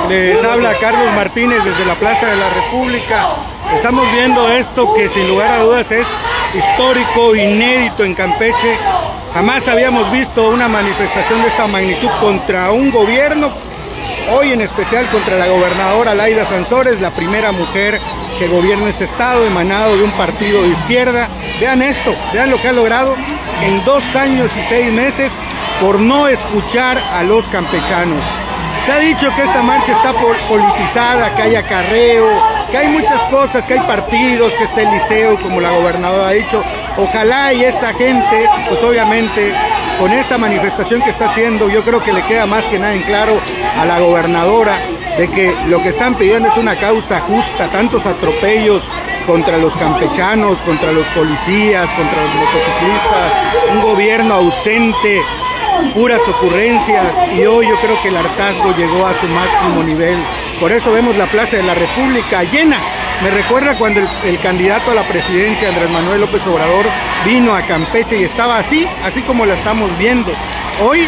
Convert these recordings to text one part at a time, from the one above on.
Les habla Carlos Martínez desde la Plaza de la República. Estamos viendo esto que sin lugar a dudas es histórico, inédito en Campeche. Jamás habíamos visto una manifestación de esta magnitud contra un gobierno, hoy en especial contra la gobernadora Laida Sansores, la primera mujer que gobierna este estado, emanado de un partido de izquierda. Vean esto, vean lo que ha logrado en 2 años y 6 meses por no escuchar a los campechanos. Se ha dicho que esta marcha está politizada, que hay acarreo, que hay muchas cosas, que hay partidos, que está el liceo, como la gobernadora ha dicho. Ojalá y esta gente, pues obviamente, con esta manifestación que está haciendo, yo creo que le queda más que nada en claro a la gobernadora de que lo que están pidiendo es una causa justa, tantos atropellos contra los campechanos, contra los policías, contra los motociclistas, un gobierno ausente, puras ocurrencias, y hoy yo creo que el hartazgo llegó a su máximo nivel. Por eso vemos la Plaza de la República llena. Me recuerda cuando el candidato a la presidencia, Andrés Manuel López Obrador, vino a Campeche y estaba así como la estamos viendo. Hoy,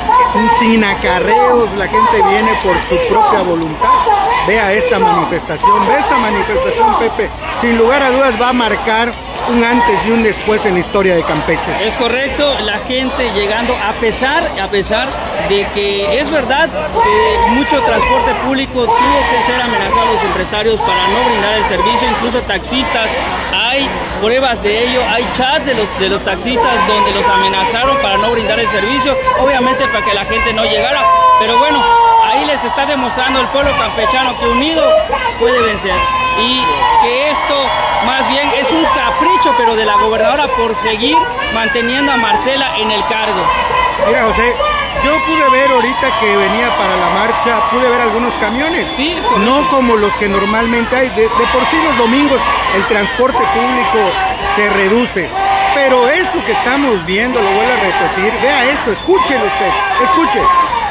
sin acarreos, la gente viene por su propia voluntad. Vea esta manifestación, Pepe, sin lugar a dudas va a marcar un antes y un después en la historia de Campeche. Es correcto, la gente llegando a pesar de que es verdad que mucho transporte público tuvo que ser amenazado a los empresarios para no brindar el servicio, incluso taxistas, hay pruebas de ello, hay chats de los taxistas donde los amenazaron para no brindar el servicio, obviamente para que la gente no llegara, pero bueno, ahí les está demostrando el pueblo campechano que unido puede vencer y que esto más bien es un capricho pero de la gobernadora por seguir manteniendo a Marcela en el cargo. Mira, José, yo pude ver ahorita que venía para la marcha, pude ver algunos camiones, sí, no como los que normalmente hay, de por sí los domingos el transporte público se reduce, pero esto que estamos viendo, lo vuelvo a repetir, vea esto, escúchelo usted, escuche.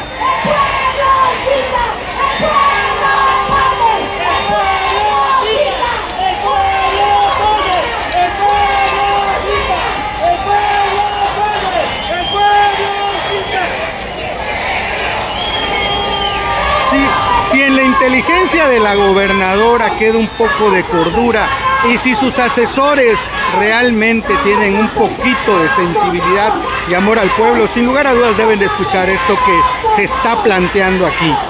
Si en la inteligencia de la gobernadora queda un poco de cordura y si sus asesores realmente tienen un poquito de sensibilidad y amor al pueblo, sin lugar a dudas deben de escuchar esto que se está planteando aquí.